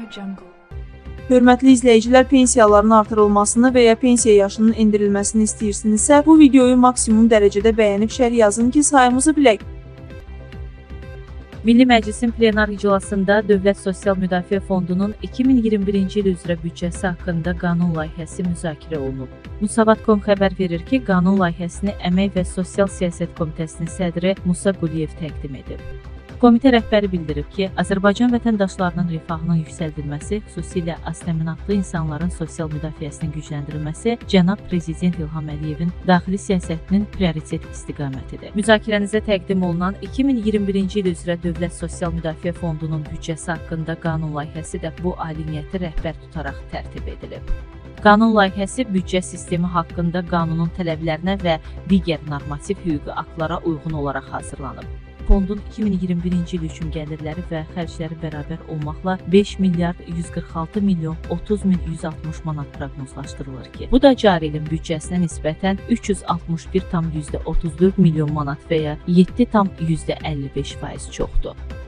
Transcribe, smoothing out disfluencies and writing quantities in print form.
Jungle. Hörmətli izləyicilər, pensiyaların artırılmasını və ya pensiya yaşının endirilməsini istəyirsinizsə, bu videoyu maksimum dərəcədə bəyənib şərh yazın ki, sayımızı bilək. Milli Məclisin plenar iclasında Dövlət Sosial Müdafiə Fondunun 2021-ci il üzrə büdcəsi haqqında qanun layihəsi müzakirə olunub. Musavat.com xəbər verir ki, qanun layihəsini Əmək və Sosial Siyasət Komitəsinin sədri Musa Quliyev təqdim edib. Komitə rəhbəri bildirib ki, Azərbaycan vətəndaşlarının rifahının yüksəldilməsi, xüsusilə aztəminatlı insanların sosial müdafiəsinin gücləndirilməsi cənab Prezident İlham Əliyevin daxili siyasətinin prioritet istiqamətidir. Müzakirənizə təqdim olunan 2021-ci il üzrə Dövlət Sosial Müdafiə Fondunun büdcəsi haqqında qanun layihəsi də bu aliniyyəti rəhbər tutaraq tərtib edilib. Qanun layihəsi büdcə sistemi haqqında qanunun tələblərinə və digər normativ hüquqi aktlara uyğun olaraq hazırlanıb. Fondun 2021-ci il üçün gəlirləri və xərcləri bərabər olmaqla 5 milyard 146 milyon 30 min 160 manat proqnozlaşdırılır ki, bu da cari ilin büdcəsinə nisbətən 361,34 milyon manat və ya 7,55% çoxdur.